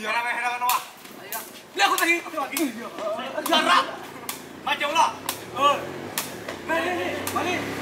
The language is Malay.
Hera Noah. Lihat aku tadi. Jarak. Macam lah. Nih. Balik.